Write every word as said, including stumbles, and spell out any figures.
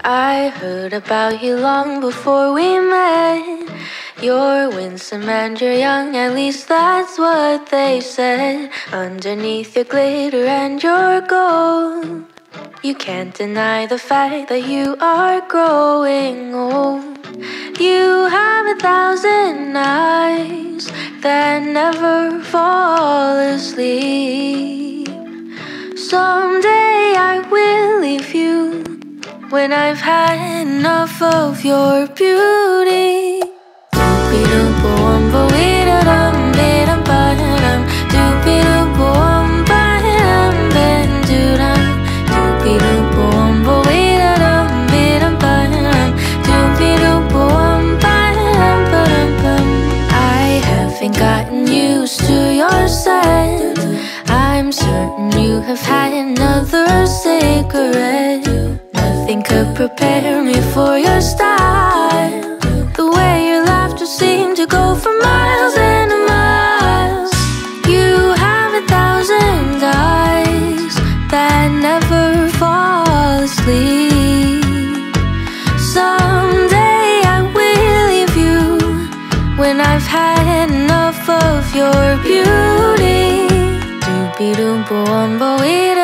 I heard about you long before we met. You're winsome and you're young, at least that's what they said. Underneath your glitter and your gold, you can't deny the fact that you are growing old. You have a thousand eyes that never fall asleep. Someday I will leave you when I've had enough of your beauty. Doopy-doop-a-wumba-wee-da-dum-be-dum-ba-dum. Doopy-doop-a-wumba-dum-ben-do-dum. Doopy-doop-a-wumba-wee-da-dum-be-dum-ba-dum. Doopy-doop-a-wumba-dum-ba-dum-bum. I haven't gotten used to your scent. I'm certain you have had another cigarette. Nothing could prepare me for your style. The way your laughter seemed to go for miles and miles. You have a thousand eyes that never fall asleep. Someday I will leave you when I've had enough of your beauty. Doopy-doop-a-wumba-wee-da